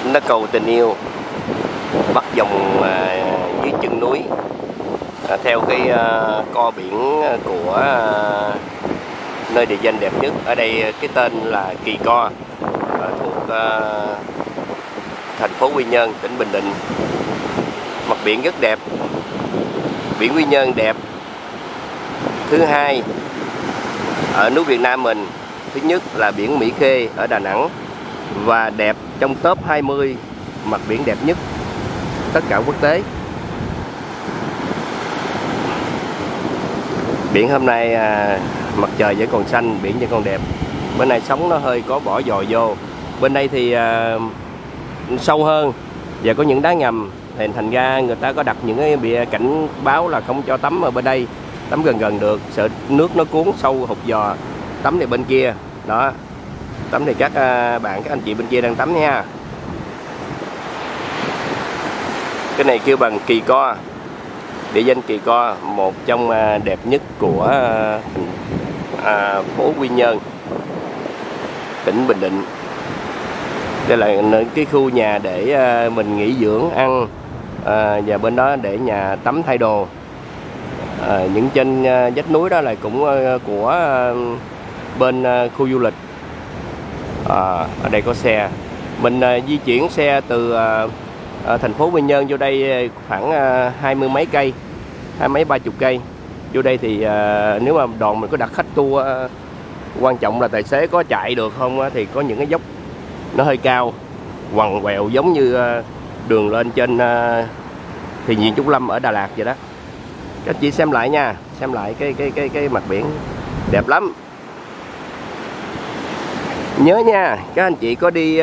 Nó cầu tình yêu bắt dòng dưới chân núi, theo cái co biển của nơi địa danh đẹp nhất ở đây, cái tên là Kỳ Co, thuộc thành phố Quy Nhơn, tỉnh Bình Định. Mặt biển rất đẹp, biển Quy Nhơn đẹp. Thứ hai ở nước Việt Nam mình, thứ nhất là biển Mỹ Khê ở Đà Nẵng, và đẹp trong top 20 mặt biển đẹp nhất tất cả quốc tế. Biển hôm nay mặt trời vẫn còn xanh, biển vẫn còn đẹp. Bên này sóng nó hơi có bỏ dò vô. Bên đây thì sâu hơn và có những đá ngầm, thì thành ra người ta có đặt những cái bìa cảnh báo là không cho tắm ở bên đây, tắm gần được, sợ nước nó cuốn sâu hụt giò. Tắm thì bên kia đó, tắm thì các bạn, các anh chị bên kia đang tắm nha. Cái này kêu bằng Kỳ Co, địa danh Kỳ Co, một trong đẹp nhất của phố Quy Nhơn, tỉnh Bình Định. Đây là cái khu nhà để mình nghỉ dưỡng, ăn, và bên đó để nhà tắm thay đồ. Những trên vách núi đó là cũng của bên khu du lịch. Ở đây có xe, mình di chuyển xe từ thành phố Quy Nhơn vô đây khoảng 20 mấy cây, 20 mấy 30 cây. Vô đây thì nếu mà đoàn mình có đặt khách tour, quan trọng là tài xế có chạy được không, thì có những cái dốc nó hơi cao, quằn quẹo giống như đường lên trên Thiền Viện Trúc Lâm ở Đà Lạt vậy đó. Các chị xem lại nha, xem lại cái mặt biển đẹp lắm. Nhớ nha, các anh chị có đi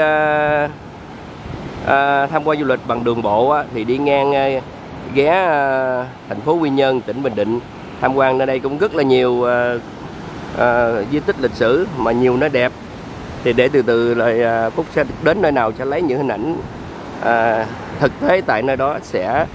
tham quan du lịch bằng đường bộ thì đi ngang ghé thành phố Quy Nhơn, tỉnh Bình Định tham quan. Nơi đây cũng rất là nhiều di tích lịch sử mà nhiều nó đẹp. Thì để từ từ là Phúc sẽ đến nơi nào sẽ lấy những hình ảnh thực tế tại nơi đó, sẽ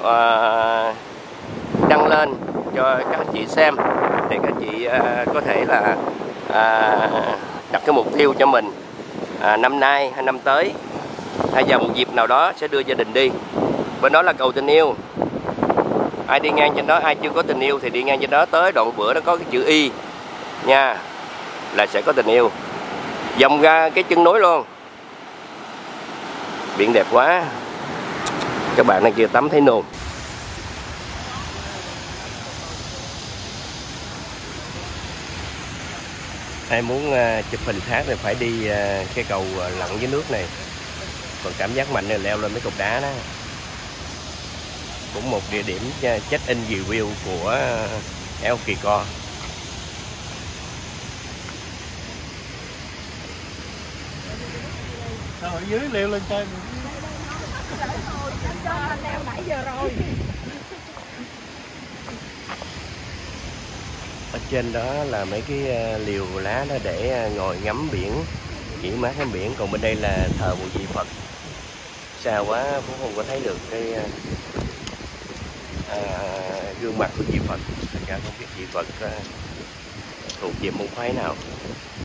đăng lên cho các anh chị xem, để các anh chị có thể là đặt cái mục tiêu cho mình, năm nay hay năm tới hay vào một dịp nào đó sẽ đưa gia đình đi. Bên đó là cầu tình yêu. Ai đi ngang trên đó, ai chưa có tình yêu thì đi ngang trên đó, tới đoạn bữa nó có cái chữ Y nha, là sẽ có tình yêu. Vòng ra cái chân núi luôn. Biển đẹp quá, các bạn đang kia tắm thấy nôn. Ai muốn chụp hình khác thì phải đi cái cầu lặn dưới nước này. Còn cảm giác mạnh này leo lên mấy cục đá đó. Cũng một địa điểm check-in review của eo Kỳ Co. Sao ở dưới leo lên trên? Leo nãy giờ rồi. Ở trên đó là mấy cái liều lá đó để ngồi ngắm biển, nghỉ mát ngắm biển. Còn bên đây là thờ một vị Phật. Xa quá cũng không có thấy được cái gương mặt của vị Phật. Thành ra không biết vị Phật thuộc về môn phái nào.